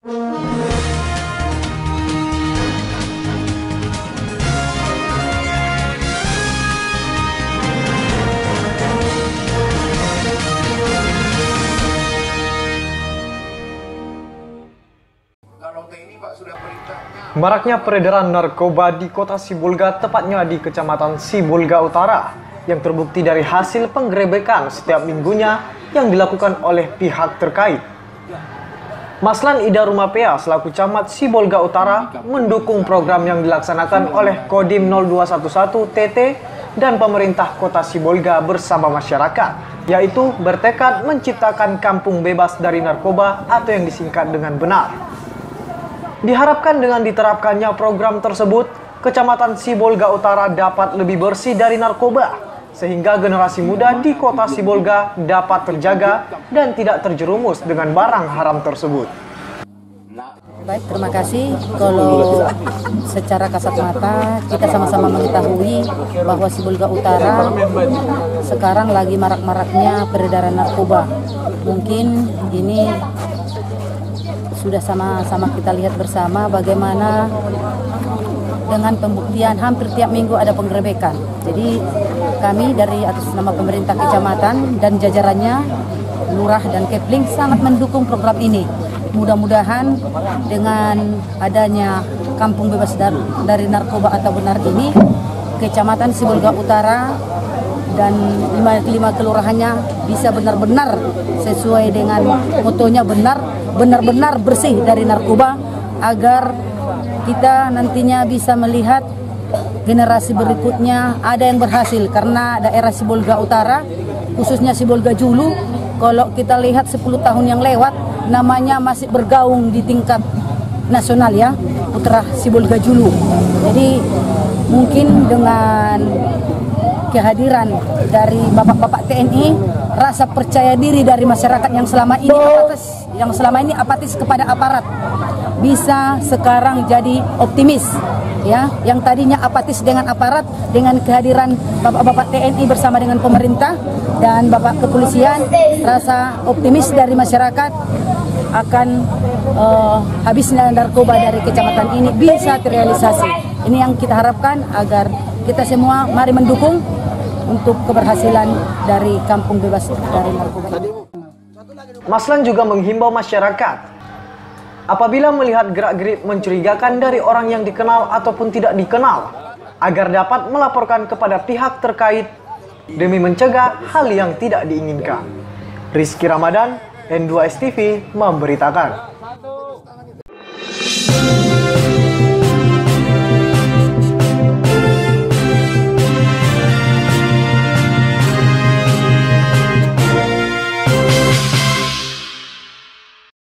Maraknya peredaran narkoba di kota Sibolga, tepatnya di Kecamatan Sibolga Utara, yang terbukti dari hasil penggerebekan setiap minggunya yang dilakukan oleh pihak terkait. Maslan Ida Rumapea selaku Camat Sibolga Utara mendukung program yang dilaksanakan oleh Kodim 0211 TT dan pemerintah kota Sibolga bersama masyarakat, yaitu bertekad menciptakan kampung bebas dari narkoba atau yang disingkat dengan benar. Diharapkan dengan diterapkannya program tersebut, Kecamatan Sibolga Utara dapat lebih bersih dari narkoba, sehingga generasi muda di kota Sibolga dapat terjaga dan tidak terjerumus dengan barang haram tersebut. Baik, terima kasih. Kalau secara kasat mata kita sama-sama mengetahui bahwa Sibolga Utara sekarang lagi marak-maraknya peredaran narkoba. Mungkin ini sudah sama-sama kita lihat bersama bagaimana dengan pembuktian hampir tiap minggu ada penggerebekan. Jadi kami dari atas nama pemerintah kecamatan dan jajarannya, lurah dan kepling sangat mendukung program ini. Mudah-mudahan dengan adanya kampung bebas dari narkoba atau benar ini, Kecamatan Sibolga Utara dan 5 kelurahannya bisa benar-benar sesuai dengan motonya benar-benar bersih dari narkoba, agar kita nantinya bisa melihat generasi berikutnya ada yang berhasil. Karena daerah Sibolga Utara, khususnya Sibolga Julu, kalau kita lihat 10 tahun yang lewat, namanya masih bergaung di tingkat nasional ya, Putra Sibolga Julu. Jadi mungkin dengan kehadiran dari bapak-bapak TNI, rasa percaya diri dari masyarakat yang selama ini apatis kepada aparat bisa sekarang jadi optimis ya. Yang tadinya apatis dengan aparat, dengan kehadiran bapak-bapak TNI bersama dengan pemerintah dan bapak kepolisian, rasa optimis dari masyarakat akan habisnya narkoba dari kecamatan ini bisa terrealisasi. Ini yang kita harapkan, agar kita semua mari mendukung untuk keberhasilan dari kampung bebas dari narkoba. Maslan juga menghimbau masyarakat, apabila melihat gerak-gerik mencurigakan dari orang yang dikenal ataupun tidak dikenal, agar dapat melaporkan kepada pihak terkait demi mencegah hal yang tidak diinginkan. Rizky Ramadan, N2 STV memberitakan.